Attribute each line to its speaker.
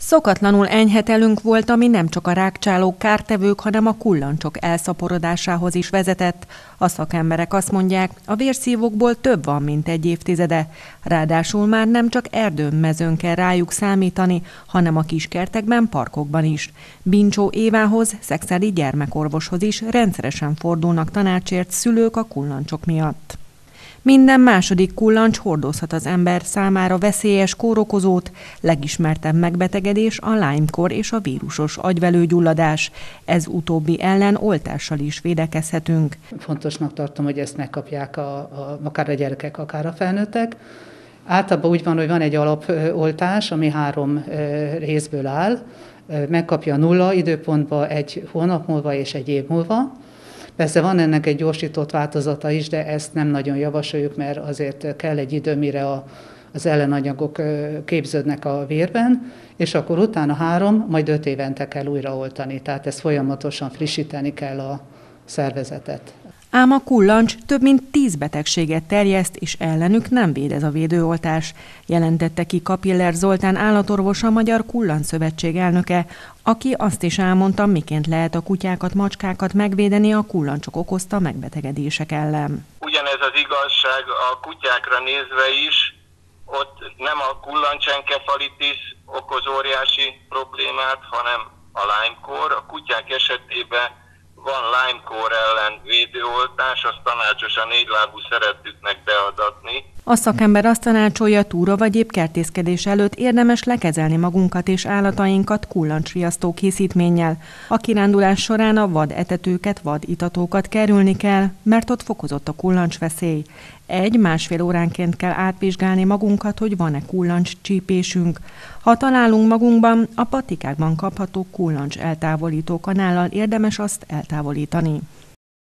Speaker 1: Szokatlanul enyhe telünk volt, ami nem csak a rágcsálók, kártevők, hanem a kullancsok elszaporodásához is vezetett. A szakemberek azt mondják, a vérszívókból több van, mint egy évtizede. Ráadásul már nem csak erdőn, mezőn kell rájuk számítani, hanem a kiskertekben, parkokban is. Bincsó Évához, szexádi gyermekorvoshoz is rendszeresen fordulnak tanácsért szülők a kullancsok miatt. Minden második kullancs hordozhat az ember számára veszélyes kórokozót, legismertebb megbetegedés a Lyme-kór és a vírusos agyvelőgyulladás. Ez utóbbi ellen oltással is védekezhetünk.
Speaker 2: Fontosnak tartom, hogy ezt megkapják akár a gyerekek, akár a felnőttek. Általában úgy van, hogy van egy alapoltás, ami 3 részből áll. Megkapja 0 időpontban, 1 hónap múlva és 1 év múlva. Persze van ennek egy gyorsított változata is, de ezt nem nagyon javasoljuk, mert azért kell egy idő, mire az ellenanyagok képződnek a vérben, és akkor utána 3, majd 5 évente kell újraoltani. Tehát ezt folyamatosan frissíteni kell a szervezetet.
Speaker 1: Ám a kullancs több mint 10 betegséget terjeszt, és ellenük nem véd ez a védőoltás, jelentette ki Kapiller Zoltán állatorvos, a Magyar Kullanc-szövetség elnöke, aki azt is elmondta, miként lehet a kutyákat, macskákat megvédeni a kullancsok okozta megbetegedések ellen.
Speaker 3: Ugyanez az igazság a kutyákra nézve is, ott nem a kullancsenkefalitis okoz óriási problémát, hanem a Lyme-kór. A kutyák esetében van Lyme-kór ellen védőoltás, azt tanácsos a 4 lábú szeretőknek beadatni.
Speaker 1: A szakember azt tanácsolja, túra vagy épp kertészkedés előtt érdemes lekezelni magunkat és állatainkat kullancsriasztó készítménnyel. A kirándulás során a vad etetőket, vad itatókat kerülni kell, mert ott fokozott a kullancsveszély. 1-1,5 óránként kell átvizsgálni magunkat, hogy van-e kullancscsípésünk. Ha találunk magunkban, a patikákban kapható kullancs eltávolító kanállal érdemes azt eltávolítani.